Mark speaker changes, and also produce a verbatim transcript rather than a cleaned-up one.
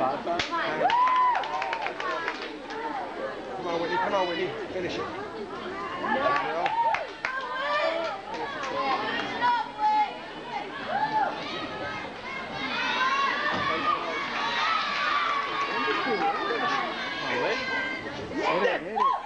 Speaker 1: Five, five.
Speaker 2: Come on, Whitney. Come on, Whitney. Finish it. Girl.
Speaker 1: Hit it, hit it.